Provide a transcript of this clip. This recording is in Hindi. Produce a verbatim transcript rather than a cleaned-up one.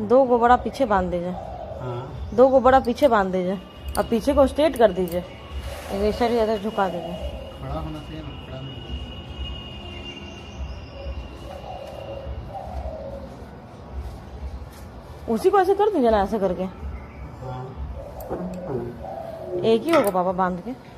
दो गोबड़ा पीछे बांध दीजिए। हाँ। दो गोबड़ा पीछे बांध दीजिए और पीछे को स्ट्रेट कर दीजिए। वैसा ज्यादा झुका दीजिए। खड़ा होना चाहिए ना, खड़ा नहीं। उसी को ऐसे कर दीजिए ना, ऐसे करके। हाँ। एक ही होगा पापा बांध के।